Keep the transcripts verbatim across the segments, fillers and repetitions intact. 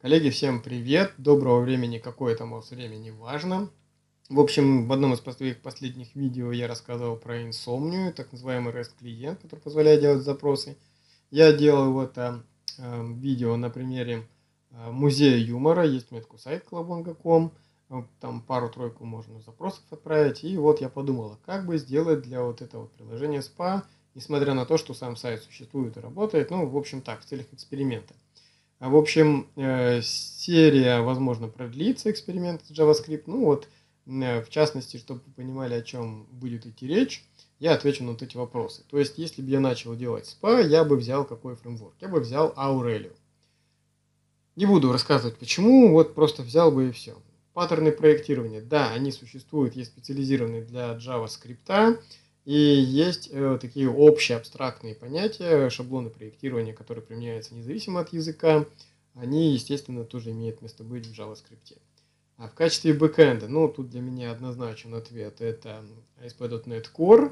Коллеги, всем привет! Доброго времени, какое там у вас время, не важно. В общем, в одном из своих последних видео я рассказывал про инсомнию, так называемый REST-клиент, который позволяет делать запросы. Я делал это э, видео на примере э, музея юмора, есть у меня такой сайт колобонга точка ком, там пару-тройку можно запросов отправить, и вот я подумал, как бы сделать для вот этого приложения спа, несмотря на то, что сам сайт существует и работает, ну, в общем так, в целях эксперимента. В общем, серия, возможно, продлится, эксперимент с JavaScript. Ну вот, в частности, чтобы вы понимали, о чем будет идти речь, я отвечу на вот эти вопросы. То есть, если бы я начал делать спа, я бы взял какой фреймворк? Я бы взял Aurelio. Не буду рассказывать почему, вот просто взял бы и все. Паттерны проектирования. Да, они существуют, есть специализированные для JavaScript. И есть э, такие общие абстрактные понятия, шаблоны проектирования, которые применяются независимо от языка. Они, естественно, тоже имеют место быть в JavaScript. А в качестве бэкэнда, ну, тут для меня однозначен ответ, это эй эс пи точка нет Core.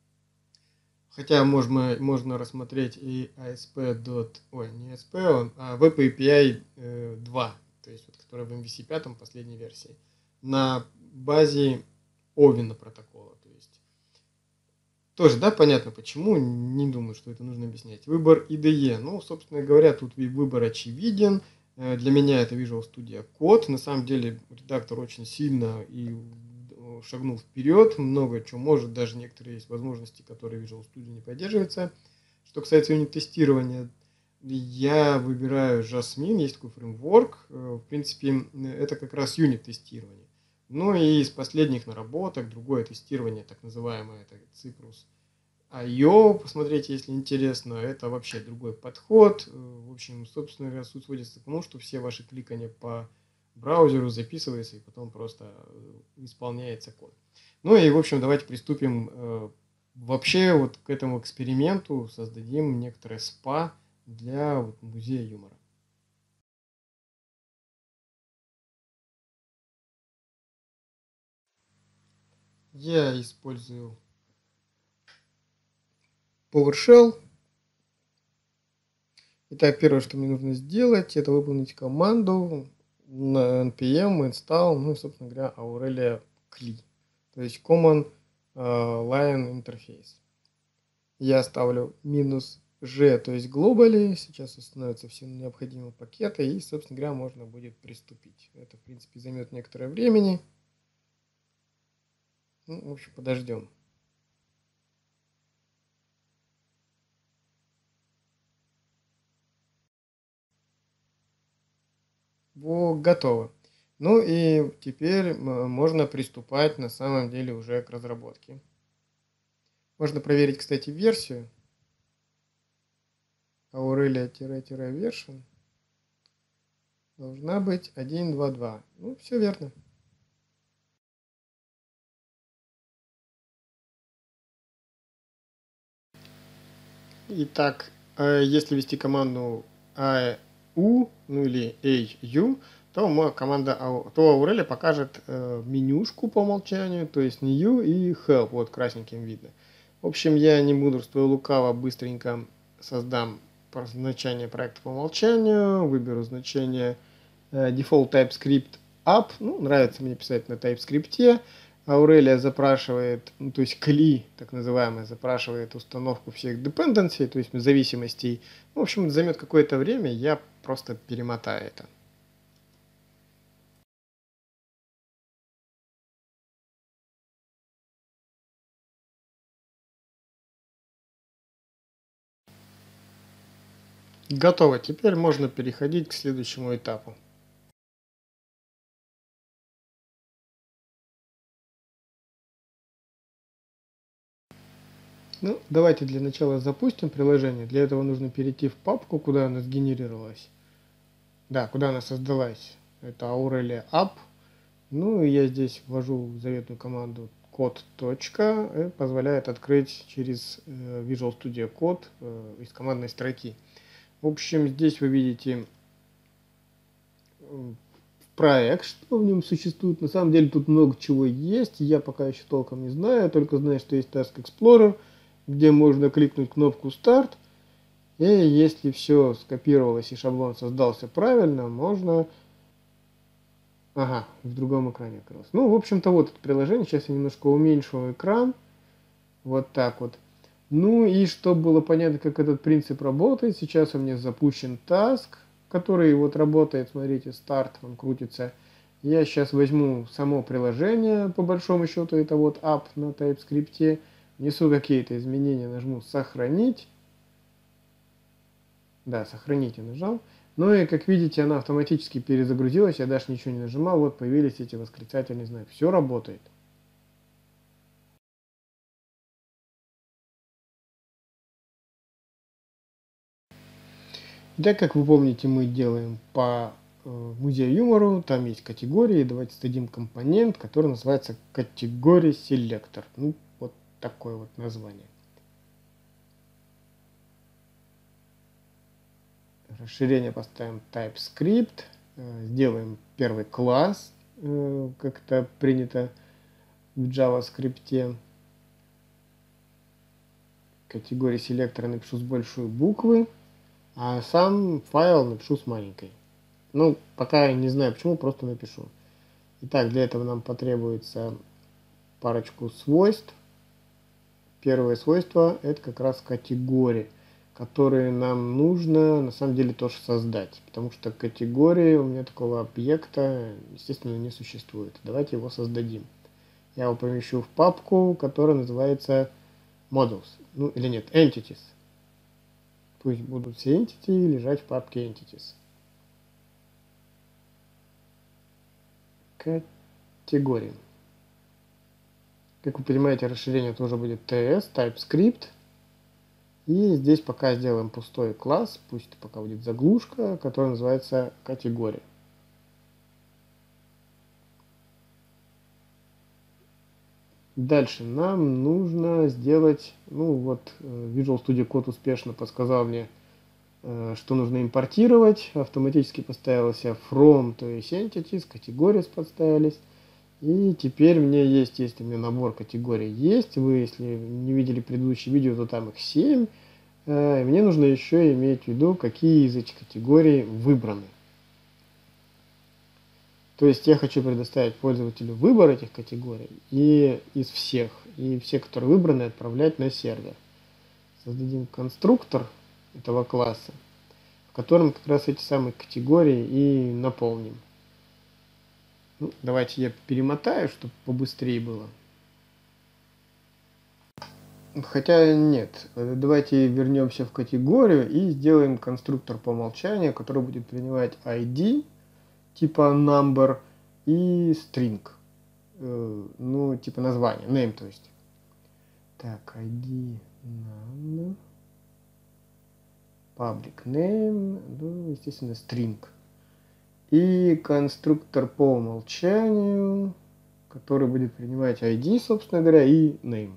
Хотя можно, можно рассмотреть и эй эс пи. Ой, не эй эс пи, а Web эй пи ай два, то есть, вот, который в эм ви си пять последней версии, на базе Овина протокола. То есть, тоже, да, понятно почему, не думаю, что это нужно объяснять. Выбор ай ди и, ну, собственно говоря, тут выбор очевиден. Для меня это Visual Studio Code. На самом деле редактор очень сильно и шагнул вперед, много чего может, даже некоторые есть возможности, которые Visual Studio не поддерживается. Что касается юнит-тестирования, я выбираю Jasmine, есть такой фреймворк, в принципе, это как раз юнит-тестирование. Ну и из последних наработок, другое тестирование, так называемое, это Cypress ай о, посмотрите, если интересно, это вообще другой подход. В общем, собственно говоря, суть сводится к тому, что все ваши кликания по браузеру записывается и потом просто исполняется код. Ну и, в общем, давайте приступим э, вообще вот к этому эксперименту, создадим некоторое спа для вот, музея юмора. Я использую PowerShell. Итак, первое, что мне нужно сделать, это выполнить команду на npm install, ну и, собственно говоря, Aurelia cli, то есть Common Line Interface. Я ставлю минус G, то есть globally, сейчас установятся все необходимые пакеты, и, собственно говоря, можно будет приступить. Это, в принципе, займет некоторое времени. Ну, в общем, подождем. Вот, готово. Ну и теперь можно приступать на самом деле уже к разработке. Можно проверить, кстати, версию. Aurelia-version должна быть один точка два точка два. Ну, все верно. Итак, если ввести команду эй ю, ну или эй ю, то команда, то Aurelia покажет менюшку по умолчанию, то есть new и help, вот красненьким видно. В общем, я не мудрствую лукаво, быстренько создам значение проекта по умолчанию, выберу значение default TypeScript app, ну, нравится мне писать на TypeScript. Aurelia запрашивает, ну, то есть cli, так называемая, запрашивает установку всех dependency, то есть зависимостей. В общем, это займет какое-то время, я просто перемотаю это. Готово. Теперь можно переходить к следующему этапу. Ну, давайте для начала запустим приложение. Для этого нужно перейти в папку, куда она сгенерировалась. Да, куда она создалась. Это Aurelia App. Ну, и я здесь ввожу заветную команду code. И позволяет открыть через Visual Studio Code из командной строки. В общем, здесь вы видите проект, что в нем существует. На самом деле тут много чего есть. Я пока еще толком не знаю. Только знаю, что есть Task Explorer, где можно кликнуть кнопку Start. И если все скопировалось и шаблон создался правильно, можно... Ага, в другом экране открылось. Ну, в общем-то, вот это приложение. Сейчас я немножко уменьшу экран. Вот так вот. Ну и чтобы было понятно, как этот принцип работает, сейчас у меня запущен task, который вот работает, смотрите, старт, он крутится. Я сейчас возьму само приложение, по большому счету, это вот app на TypeScript, внесу какие-то изменения, нажму сохранить. Да, сохранить я нажал. Ну и как видите, она автоматически перезагрузилась, я даже ничего не нажимал, вот появились эти восклицательные знаки. Все работает. Итак, как вы помните, мы делаем по э, музею юмору, там есть категории, давайте создадим компонент, который называется категория селектор. Ну, вот такое вот название. Расширение поставим TypeScript, э, сделаем первый класс, э, как это принято в JavaScript. Категории селектора напишу с большой буквы, а сам файл напишу с маленькой. Ну, пока я не знаю почему, просто напишу. Итак, для этого нам потребуется парочку свойств. Первое свойство — это как раз категории, которые нам нужно на самом деле тоже создать, потому что категории у меня такого объекта, естественно, не существует. Давайте его создадим. Я его помещу в папку, которая называется Models, ну или нет, Entities. Пусть будут все entity лежать в папке Entities. Категории. Как вы понимаете, расширение тоже будет ts, TypeScript. И здесь пока сделаем пустой класс, пусть пока будет заглушка, которая называется категория. Дальше нам нужно сделать, ну вот Visual Studio Code успешно подсказал мне, что нужно импортировать. Автоматически поставился from, то есть entities, categories подставились. И теперь мне есть, если у меня набор категорий есть, вы если не видели предыдущее видео, то там их семь. И мне нужно еще иметь в виду, какие из этих категорий выбраны. То есть я хочу предоставить пользователю выбор этих категорий и из всех, и все, которые выбраны, отправлять на сервер. Создадим конструктор этого класса, в котором как раз эти самые категории и наполним. Ну, давайте я перемотаю, чтобы побыстрее было. Хотя нет, давайте вернемся в категорию и сделаем конструктор по умолчанию, который будет принимать ай ди, типа number, и string, ну, типа название, name, то есть. Так, ай ди, number, public name, ну, естественно, string. И конструктор по умолчанию, который будет принимать ай ди, собственно говоря, и name.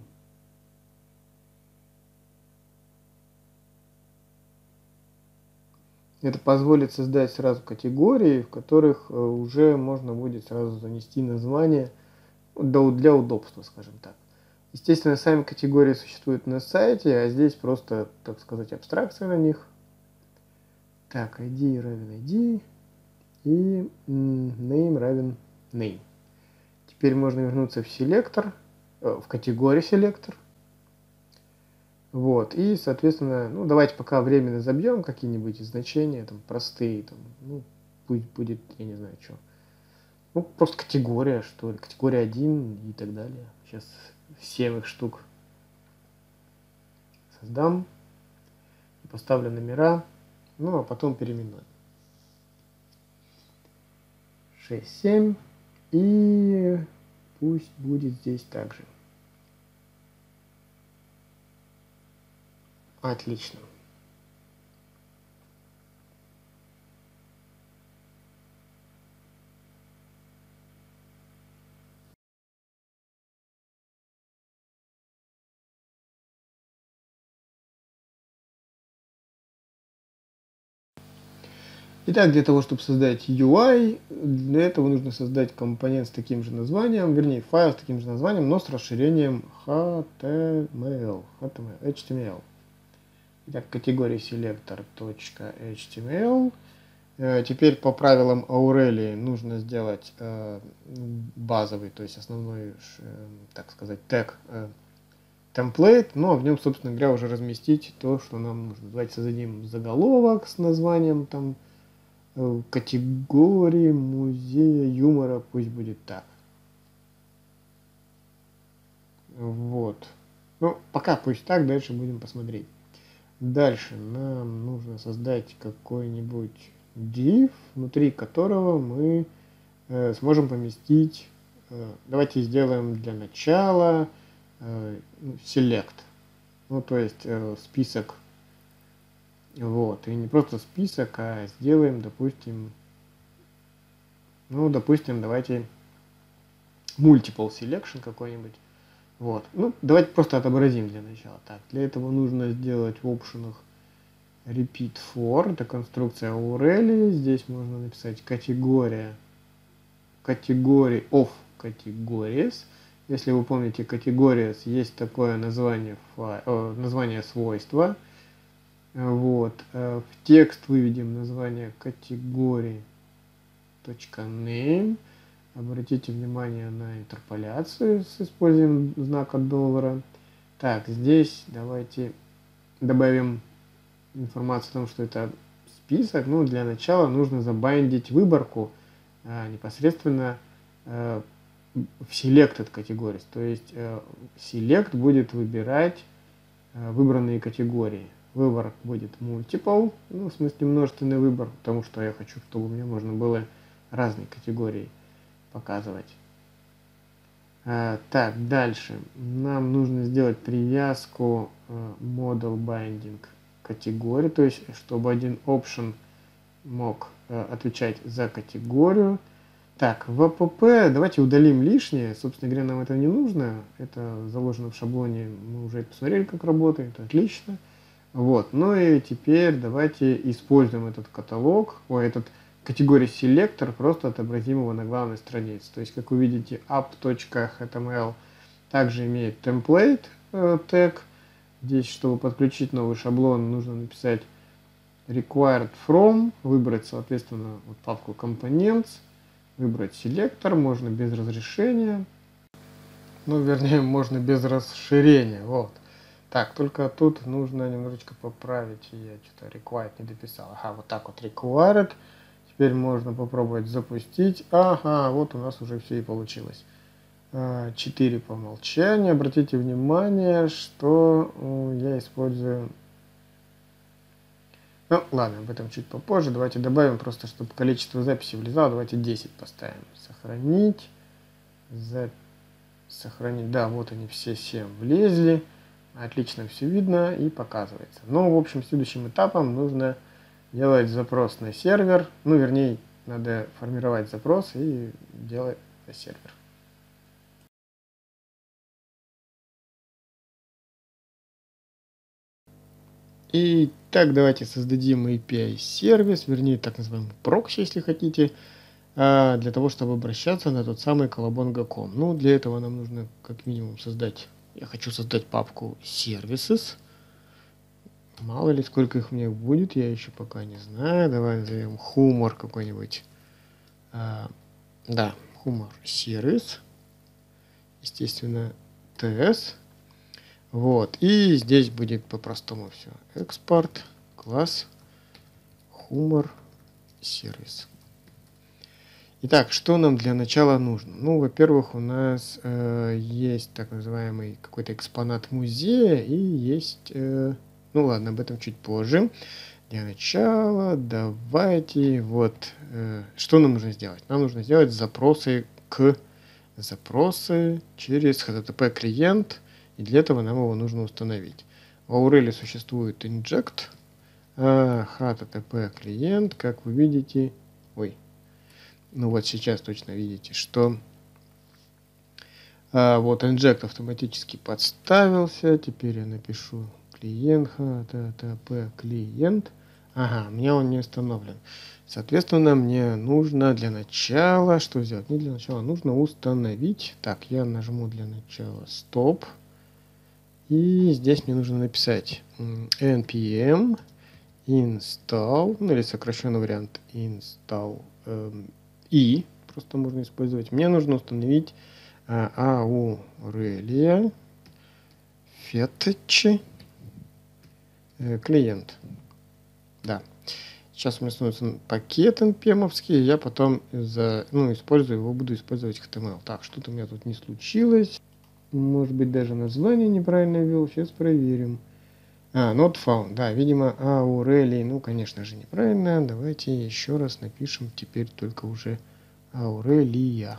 Это позволит создать сразу категории, в которых уже можно будет сразу занести название для удобства, скажем так. Естественно, сами категории существуют на сайте, а здесь просто, так сказать, абстракция на них. Так, ай ди равен ай ди и name равен name. Теперь можно вернуться в селектор, в категорию селектор. Вот, и, соответственно, ну, давайте пока временно забьем какие-нибудь значения, там, простые, там, ну, пусть будет, я не знаю, что. Ну, просто категория, что ли, категория один и так далее. Сейчас семь их штук создам, поставлю номера, ну, а потом переименую. шесть, семь, и пусть будет здесь также. Отлично. Итак, для того, чтобы создать ю ай, для этого нужно создать компонент с таким же названием, вернее, файл с таким же названием, но с расширением эйч ти эм эл. эйч ти эм эл. Итак, категория selector.html. Теперь по правилам Аурелии нужно сделать э, базовый, то есть основной, э, так сказать, тег э, template, но в нем, собственно говоря, уже разместить то, что нам нужно. Давайте создадим заголовок с названием там э, категории музея юмора, пусть будет так. Вот. Ну, пока пусть так, дальше будем посмотреть. Дальше нам нужно создать какой-нибудь div, внутри которого мы э, сможем поместить, э, давайте сделаем для начала э, select, ну то есть э, список, вот, и не просто список, а сделаем, допустим, ну допустим, давайте multiple selection какой-нибудь, вот, ну давайте просто отобразим для начала. Так, для этого нужно сделать в опшенах repeat for, это конструкция Аурелии. Здесь можно написать категория, категории of categories. Если вы помните, categories есть такое название, файл, э, название свойства. Вот. В текст выведем название категории .name. Обратите внимание на интерполяцию с использованием знака доллара. Так, здесь давайте добавим информацию о том, что это список. Ну, для начала нужно забайндить выборку а, непосредственно а, в selected categories. То есть а, select будет выбирать а, выбранные категории. Выбор будет multiple, ну, в смысле множественный выбор, потому что я хочу, чтобы мне можно было разные категории показывать. А, так, дальше. Нам нужно сделать привязку а, model binding категории, то есть чтобы один option мог э, отвечать за категорию. Так, в app давайте удалим лишнее, собственно говоря, нам это не нужно, это заложено в шаблоне, мы уже посмотрели, как работает, отлично. Вот, ну и теперь давайте используем этот каталог, ой, этот категория селектор, просто отобразим его на главной странице. То есть, как вы видите, app.html также имеет template э, тег. Здесь, чтобы подключить новый шаблон, нужно написать required from, выбрать, соответственно, вот папку components, выбрать селектор, можно без разрешения, ну, вернее, можно без расширения, вот. Так, только тут нужно немножечко поправить, я что-то required не дописал, ага, вот так вот required, теперь можно попробовать запустить, ага, вот у нас уже все и получилось. четыре по умолчанию. Обратите внимание, что я использую... Ну, ладно, об этом чуть попозже. Давайте добавим, просто чтобы количество записей влезало. Давайте десять поставим. Сохранить. За... Сохранить. Да, вот они все семь влезли. Отлично все видно и показывается. Но, в общем, следующим этапом нужно делать запрос на сервер. Ну, вернее, надо формировать запрос и делать на сервер. И так, давайте создадим эй пи ай-сервис, вернее, так называемый прокси, если хотите, для того, чтобы обращаться на тот самый колобонга точка ком. Ну, для этого нам нужно как минимум создать, я хочу создать папку services. Мало ли, сколько их у меня будет, я еще пока не знаю. Давай назовем humor какой-нибудь. А, да, humor service. Естественно, ts. Вот, и здесь будет по-простому все. Экспорт, класс, humor, сервис. Итак, что нам для начала нужно? Ну, во-первых, у нас э, есть так называемый какой-то экспонат музея и есть... Э, ну ладно, об этом чуть позже. Для начала давайте вот... Э, что нам нужно сделать? Нам нужно сделать запросы к... Запросы через эйч ти ти пи клиент. И для этого нам его нужно установить. В Аурелии существует inject, а эйч ти ти пи клиент, как вы видите, ой, ну вот сейчас точно видите, что а, вот inject автоматически подставился. Теперь я напишу клиент, эйч ти ти пи клиент. Ага, у меня он не установлен. Соответственно, мне нужно для начала, что сделать? Не для начала, нужно установить. Так, я нажму для начала стоп. И здесь мне нужно написать npm install, ну или сокращенный вариант install эм, и, просто можно использовать. Мне нужно установить э, Aurelia Fetch э, клиент. Да. Сейчас у меня становится пакет npm-овский, я потом за, ну, использую его, буду использовать эйч ти эм эл. Так, что-то у меня тут не случилось. Может быть, даже название неправильно ввел. Сейчас проверим. А, not found. Да, видимо, Aurelia. Ну, конечно же, неправильно. Давайте еще раз напишем теперь только уже Aurelia.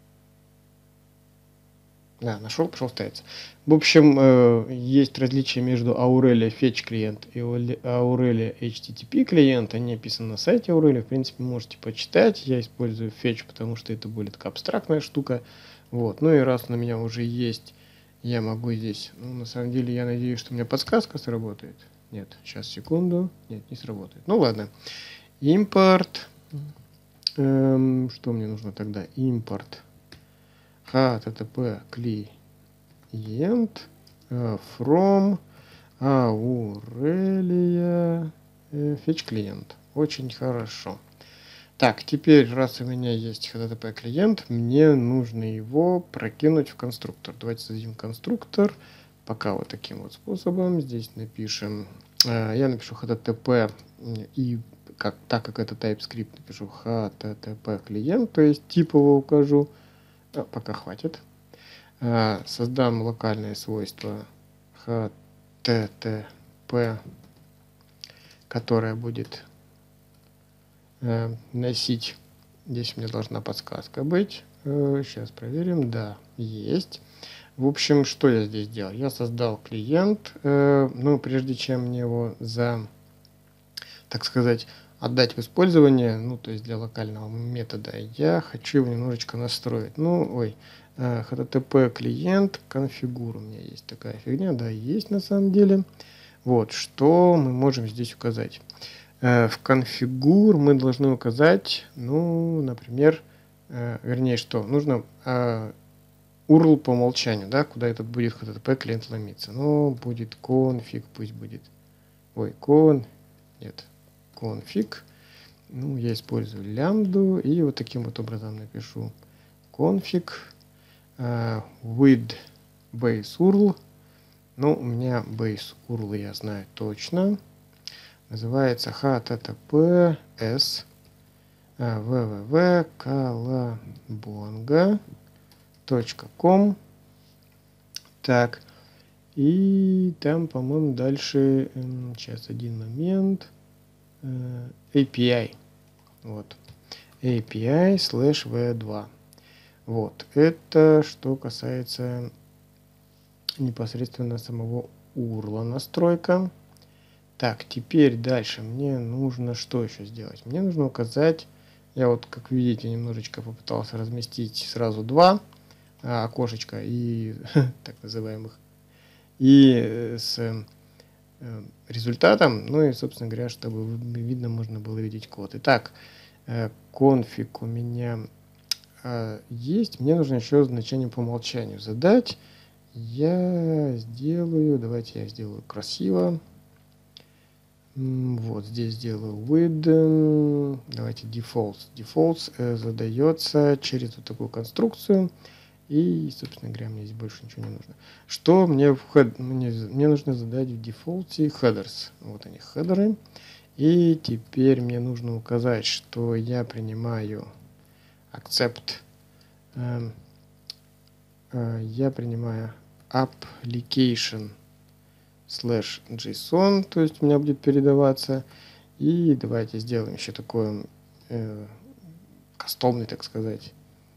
Да, нашел, пошел ставиться. В общем, э, есть различие между Aurelia Fetch клиент и Aurelia эйч ти ти пи клиент. Они описаны на сайте Aurelia. В принципе, можете почитать. Я использую Fetch, потому что это более такая абстрактная штука. Вот. Ну и раз у меня уже есть, я могу здесь... Ну, на самом деле, я надеюсь, что у меня подсказка сработает. Нет, сейчас, секунду. Нет, не сработает. Ну, ладно. Импорт. Эм, что мне нужно тогда? Импорт. эйч ти ти пи клиент from Aurelia Fetch клиент. Очень хорошо. Так, теперь, раз у меня есть эйч ти ти пи клиент, мне нужно его прокинуть в конструктор. Давайте создадим конструктор. Пока вот таким вот способом. Здесь напишем, э, я напишу эйч ти ти пи и как, так как это TypeScript, напишу эйч ти ти пи клиент, то есть тип его укажу. А, пока хватит. А, создам локальное свойство эйч ти ти пи, которое будет э, носить. Здесь у меня должна подсказка быть. Э, сейчас проверим. Да, есть. В общем, что я здесь делал? Я создал клиент, э, но прежде чем мне его за, так сказать, отдать в использование, ну, то есть для локального метода, я хочу его немножечко настроить. Ну, ой, эйч ти ти пи клиент конфигур. У меня есть такая фигня, да, есть на самом деле. Вот, что мы можем здесь указать? Э, в конфигур мы должны указать, ну, например, э, вернее, что? Нужно э, ю ар эл по умолчанию, да, куда этот будет эйч ти ти пи клиент ломиться. Ну, будет конфиг, пусть будет. Ой, кон, нет, конфиг. Ну, я использую лямбду и вот таким вот образом напишу конфиг uh, with base ю ар эл. Ну, у меня base ю ар эл я знаю точно. Называется эйч ти ти пи эс www.colabonga точка ком. Так. И там, по-моему, дальше, сейчас один момент, эй пи ай. Вот. эй пи ай слэш ви два. Вот. Это что касается непосредственно самого ю ар эл настройка. Так, теперь дальше мне нужно что еще сделать? Мне нужно указать, я вот, как видите, немножечко попытался разместить сразу два а, окошечка и так называемых, и с э, результатом, ну и, собственно говоря, чтобы видно, можно было видеть код. Итак, э, конфиг у меня э, есть, мне нужно еще значение по умолчанию задать. Я сделаю, давайте я сделаю красиво. Вот здесь сделаю with, давайте defaults. Defaults э, задается через вот такую конструкцию. И, собственно говоря, мне здесь больше ничего не нужно. Что мне, в head, мне, мне нужно задать в дефолте headers. Вот они, хедеры. И теперь мне нужно указать, что я принимаю accept. Э, э, я принимаю application slash JSON, то есть у меня будет передаваться. И давайте сделаем еще такой э, кастомный, так сказать,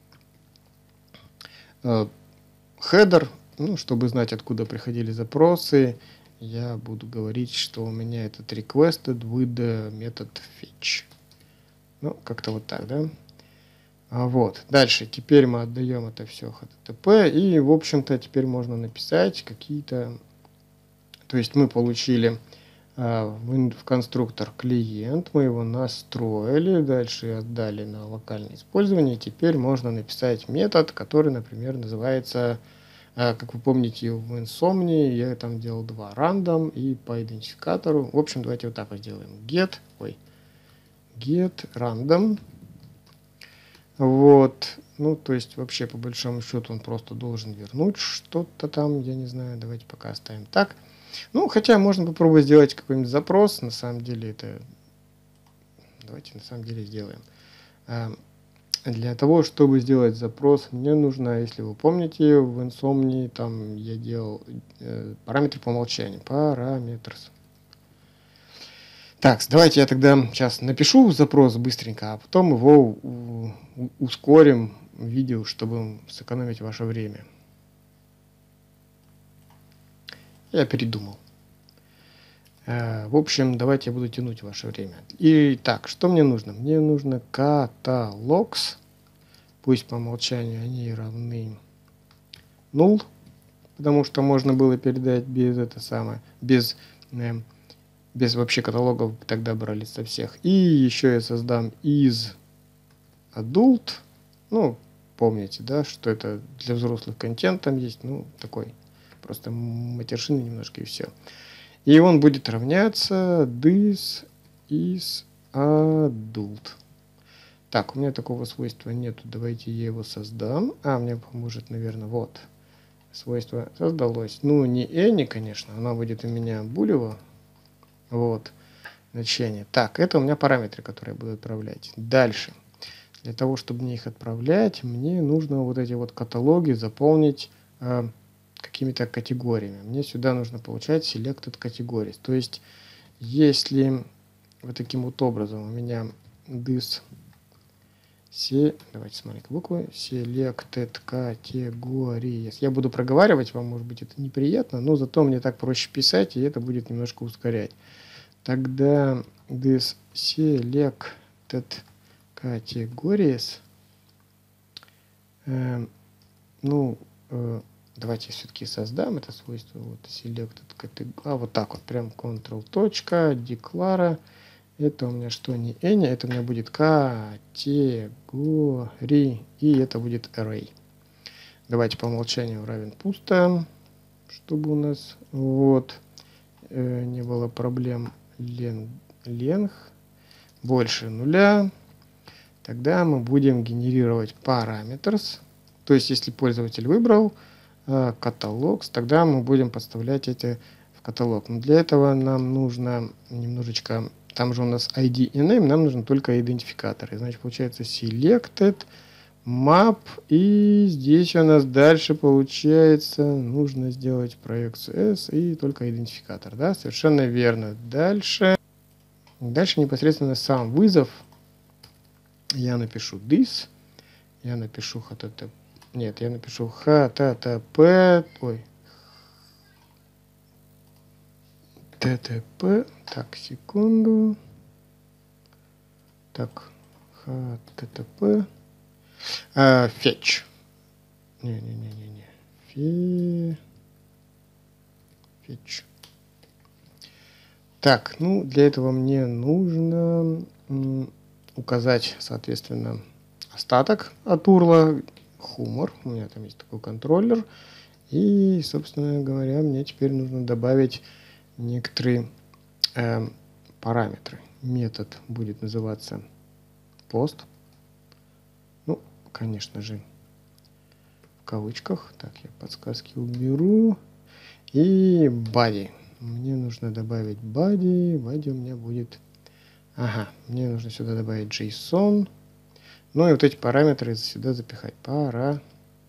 хедер, ну, чтобы знать, откуда приходили запросы, я буду говорить, что у меня этот requested with метод fetch. Ну, как-то вот так, да? А вот. Дальше. Теперь мы отдаем это все эйч ти ти пи. И, в общем-то, теперь можно написать какие-то... То есть мы получили а, в, в конструктор клиент, мы его настроили, дальше отдали на локальное использование. Теперь можно написать метод, который, например, называется А, как вы помните, в Insomnia я там делал два: random и по идентификатору. В общем, давайте вот так вот сделаем. Get, ой, get random. Вот. Ну, то есть, вообще, по большому счету, он просто должен вернуть что-то там, я не знаю. Давайте пока оставим так. Ну, хотя можно попробовать сделать какой-нибудь запрос. На самом деле это... Давайте на самом деле сделаем. Для того, чтобы сделать запрос, мне нужно, если вы помните, в Insomnia там я делал э, параметр по умолчанию. Parameters. Так, давайте я тогда сейчас напишу запрос быстренько, а потом его у, у, ускорим видео, чтобы сэкономить ваше время. Я передумал. Э, в общем, давайте я буду тянуть ваше время. Итак, что мне нужно? Мне нужно catalogs. Пусть по умолчанию они равны null, потому что можно было передать без это самое, без, э, без вообще каталогов, тогда брали со всех. И еще я создам из adult, ну, помните, да, что это для взрослых контент там есть, ну, такой, просто матершины немножко и все. И он будет равняться this is adult. Так, у меня такого свойства нету, давайте я его создам. А, мне поможет, наверное, вот. Свойство создалось. Ну, не any, конечно, оно будет у меня булево. Вот, значение. Так, это у меня параметры, которые я буду отправлять. Дальше. Для того, чтобы мне их отправлять, мне нужно вот эти вот каталоги заполнить э, какими-то категориями. Мне сюда нужно получать selected categories. То есть, если вот таким вот образом у меня this... Се, давайте смотреть буквы. Selected categories. Я буду проговаривать, вам может быть это неприятно, но зато мне так проще писать, и это будет немножко ускорять. Тогда this selected categories. Э, ну, э, давайте я все-таки создам это свойство. Вот selected category. А, вот так вот, прям Ctrl точка, declare. Это у меня что, не any, это у меня будет category, и это будет array. Давайте по умолчанию равен пусто, чтобы у нас вот э, не было проблем. Length больше нуля. Тогда мы будем генерировать parameters. То есть, если пользователь выбрал э, catalogs, тогда мы будем подставлять эти в каталог. Но для этого нам нужно немножечко... Там же у нас ай ди и name, нам нужно только идентификаторы. Значит, получается selected, map, и здесь у нас дальше получается нужно сделать проекцию S и только идентификатор. Да, совершенно верно. Дальше, дальше непосредственно сам вызов. Я напишу this, я напишу http, нет, я напишу http, ой, ttp, так, секунду, так, http, а, fetch, не-не-не-не-не, Фе... fetch. Так, ну, для этого мне нужно м, указать, соответственно, остаток от урла, humor, у меня там есть такой контроллер, и, собственно говоря, мне теперь нужно добавить некоторые э, параметры. Метод будет называться post. Ну, конечно же, в кавычках. Так, я подсказки уберу. И body. Мне нужно добавить body. Body у меня будет... Ага, мне нужно сюда добавить JSON. Ну и вот эти параметры сюда запихать. Parameters.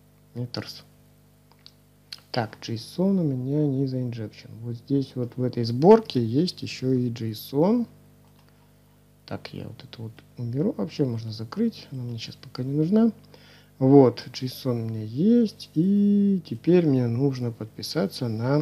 Так, JSON у меня не за injection. Вот здесь вот в этой сборке есть еще и JSON. Так, я вот это вот уберу. Вообще можно закрыть. Она мне сейчас пока не нужна. Вот, JSON у меня есть. И теперь мне нужно подписаться на...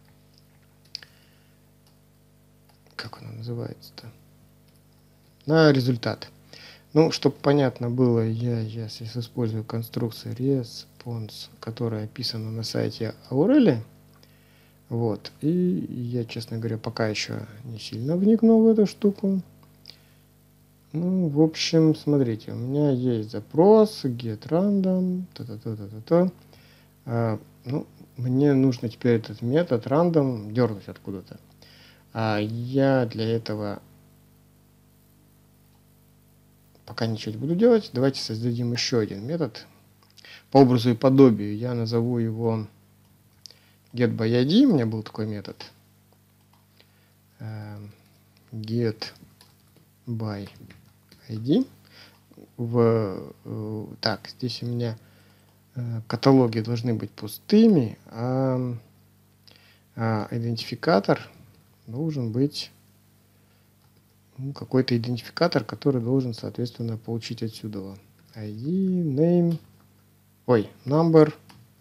Как она называется-то? На результат. Ну, чтобы понятно было, я, я сейчас использую конструкцию response, которая описана на сайте Aureli. Вот. И я, честно говоря, пока еще не сильно вникнул в эту штуку. Ну, в общем, смотрите, у меня есть запрос get random, та-та-та-та-та-та. А, ну, мне нужно теперь этот метод random дернуть откуда-то. А я для этого пока ничего не буду делать. Давайте создадим еще один метод. По образу и подобию я назову его getById. У меня был такой метод. getById. В, так, здесь у меня каталоги должны быть пустыми, а, а идентификатор должен быть ну, какой-то идентификатор, который должен, соответственно, получить отсюда ай ди, name, ой, number,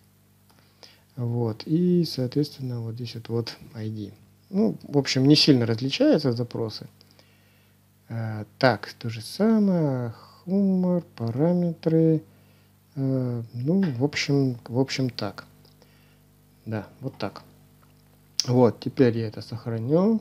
вот, и, соответственно, вот здесь вот, вот ай ди. Ну, в общем, не сильно различаются запросы. А, так, то же самое, humor, параметры, а, ну, в общем, в общем, так. Да, вот так. Вот, теперь я это сохраню.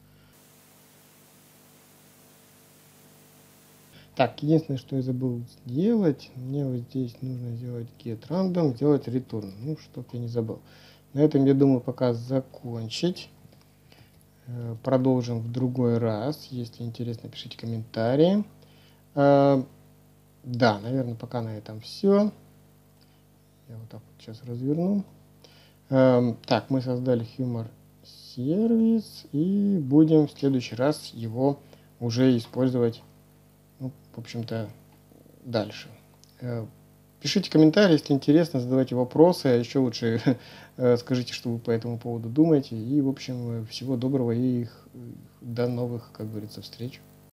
Так, единственное, что я забыл сделать, мне вот здесь нужно сделать getRandom, сделать return, ну, чтоб я не забыл. На этом, я думаю, пока закончить. Продолжим в другой раз. Если интересно, пишите комментарии. Да, наверное, пока на этом все. Я вот так вот сейчас разверну. Так, мы создали Humor сервис и будем в следующий раз его уже использовать, ну, в общем-то, дальше. Пишите комментарии, если интересно, задавайте вопросы, а еще лучше скажите, что вы по этому поводу думаете. И, в общем, всего доброго и до новых, как говорится, встреч.